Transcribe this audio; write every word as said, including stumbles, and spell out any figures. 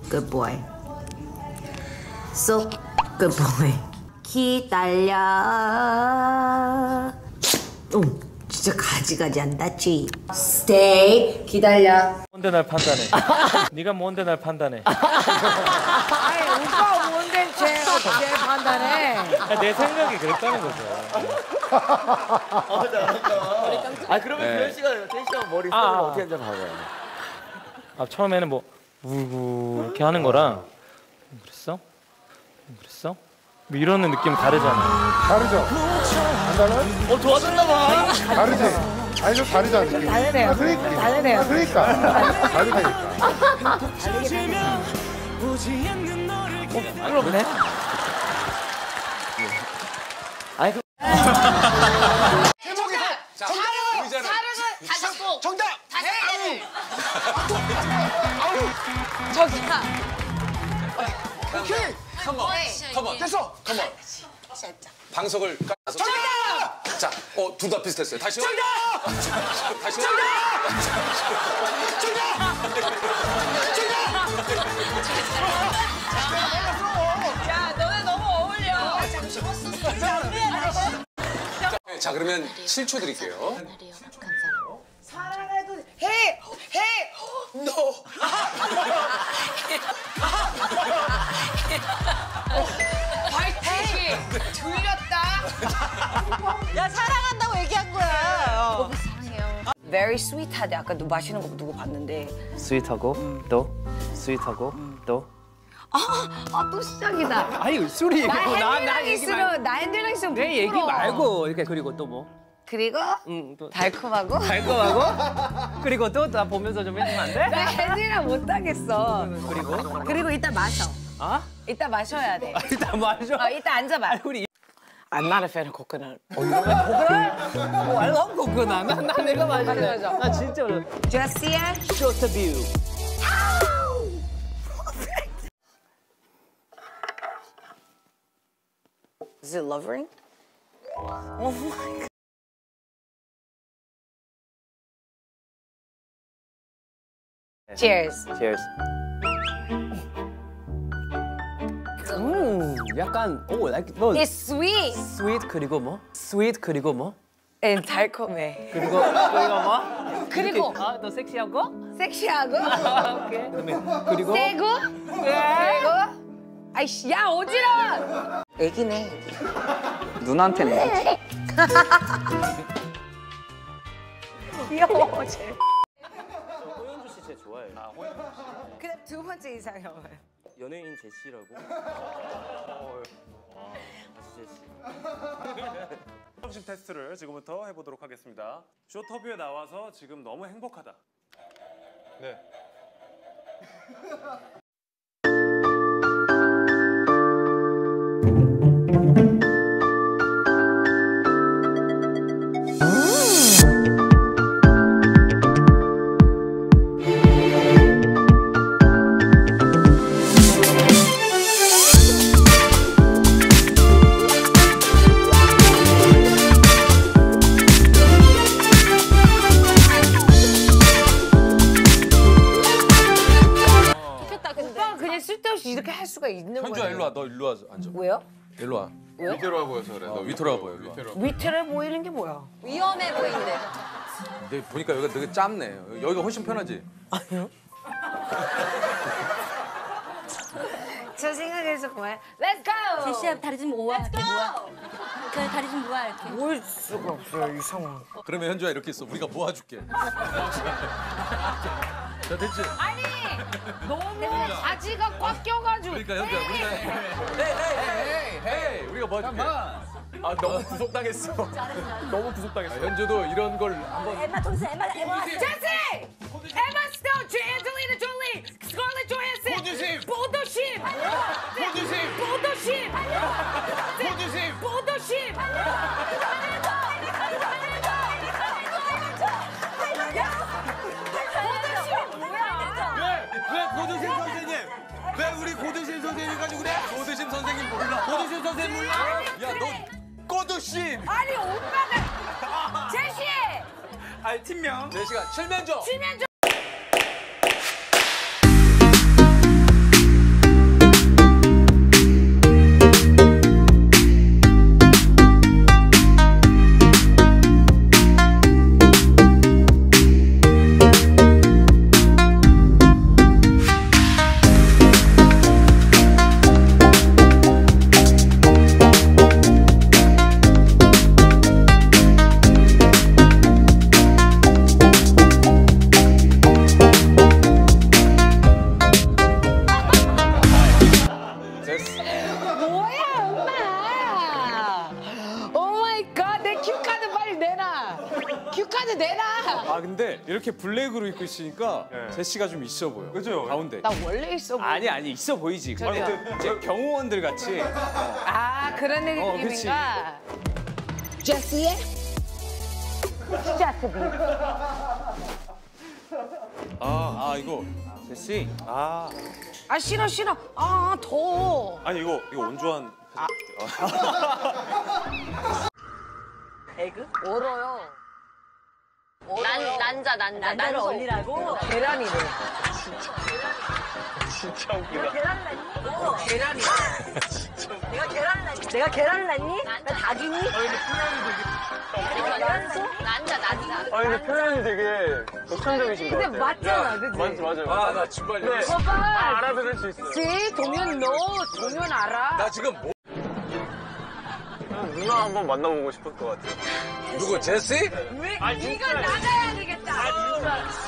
Good boy. So good boy. 기다려. 오, 진짜 가지가지 한다. 쥐. Stay. 기다려. 뭔데 날 판단해? 네가 뭔데 날 판단해? 아니 오빠 뭔데 쟤, 쟤 판단해? 아니, 내 생각이 그랬다는 거죠. 아 잘한다. 아 그러면 네. 규현 씨가 태희 씨가 머리 아, 스타일을 아. 어떻게 하는지 봐봐요. 아 처음에는 뭐 울고 이렇게 하는 거랑 그랬어? 그랬어? 뭐 이러는 느낌 다르잖아. 다르죠? 안 달라요? 어 좋아졌나 봐. 다르지? 아니 좀 다르잖아. 느낌이. 다르네요. 아, 그러니까. 다르네요. 아, 그러니까. 다르다니까. 그러네. 아니 그 정답! 자, 사랑은 다섯 곡. 정답! 다섯 개를. 저기야. 오케이. 컴온. 컴온. 됐어. 컴온. 방석을 깔아서. 정답! 자, 어, 둘 다 비슷했어요. 다시요. 정답! 다시요. 야, 너네 너무 어울려. 자, 그러면 칠 초 드릴게요. 사랑해도 해! 해! No. 발톱이 들렸다. 야 사랑한다고 얘기한 거야. 오빠 사랑해요. Very sweet하대. 아까 누 마시는 거 누구 봤는데. 스윗하고 또 스윗하고 또. 아 또 시작이다. 아니 술이 얘기고 나, 나 나나 얘기 있으면 말고 나한테랑 있으면 내 얘기 부끄러워. 말고 이렇게 그리고 또 뭐? 그리고 응, 또 달콤하고. 달콤하고 그리고 또 나 보면서 좀 해주면 안 돼? 나 혜진이랑 못 하겠어. 그리고 그리고 이따 마셔. 아? 이따 마셔야 돼. 아, 일단 마셔. 어, 이따 앉아봐. 우리 I'm not a fan of coconut. 뭐 알고 그거나 나, 나 내가 마실래. 맞아, 맞아. 나 진짜 어려. 제시야. 쇼트뷰. Is it love ring? Oh my god. Cheers. Cheers. 음, 약간 오, like 너 It's sweet sweet 그리고 뭐? sweet 그리고 뭐? and 달콤해. 그리고 그리고 뭐? 그리고 아, 더 섹시하고? 섹시하고 아, 오케이. 그러면 그리고 세고 그리고 아이씨 야 어지러워. 애기네. 누나한테는 귀여워 쟤. 호연주 씨 진짜 좋아해요. 아, 그다음 두 번째 이상형은 연예인 제시라고. 아주 제시. 정신 테스트를 지금부터 해보도록 하겠습니다. 쇼터뷰에 나와서 지금 너무 행복하다. 네. 오빠 그냥 쓸데없이 이렇게 할 수가 있는 거야. 현주야, 일로 와. 너 일로 와서 앉아. 왜요? 일로 와. 위태로워 보여서 그래. 너 위태로워 보여, 일로 와. 위태로워 보이는 게 뭐야? 위험해 보이는데. 근데 보니까 여기가 되게 짧네. 여기가 훨씬 편하지? 아니요. 저 생각해서 뭐야? Let's go. 제시야 다리 좀 모아. 이렇게 모아. 그 다리 좀 모아 이렇게. 모을 수가 없어요 이 상황. 그러면 현주야 이렇게 있어. 우리가 모아줄게. 자, 됐지? 아니 너무 바지가 꽉 껴가지고. 그러니까 현주야, 우리가 헤이, 헤이, 헤이, 헤이, 우리가 모아줄게. 아 너무 구속당했어. 너무 구속당했어. 아, 현주도 이런 걸 한번. 엠마 돈스 엠마 엠마. 제시! 에마 스톤, 앤젤리나 졸리, 스칼렛 조한슨. 포도심! 포도심! 포도심! 포도심! 포도심! 포도심! 왜 고두심 선생님? 왜 우리 고두심 선생님 가지고 그래? 고드심 선생님 몰라. 고두심 선생님 몰라? 야, 너 고드심. 아니 오빠가 제시! 아니 팀명. 네 시간 칠면조. 칠면조 아 근데 이렇게 블랙으로 입고 있으니까 제시가 좀 있어 보여. 그죠? 가운데. 나 원래 있어 보여. 아니 아니 있어 보이지. 근데 이제 경호원들 같이. 아 그런 어, 느낌인가? 제시의 제시비. 아, 아 이거 제시. 아. 아 싫어 싫어. 아 더워. 아니 이거 이거 온조한. 아. 에그? 얼어요. 난, 난자, 난자. 난자를 얼리라고? 계란이래. 진짜 웃기다. 계란을 낳니? 어, 계란이. 내가 계란을 낳니? 내가 계란을 낳니? 나 닭이니? 난자, 난자. 아 근데 표현이 되게 독창적이신 것 근데 같아요. 맞잖아, 그치? 맞지 맞아요. 아, 나 정말. 네. 봐봐. 아, 알아들을 수 있어요. 지 동현 너 동현 알아? 나 지금 뭐. 누나 한번 만나보고 싶을 것 같아요. 누구, 제시? 왜? 네가 나가야 되겠다.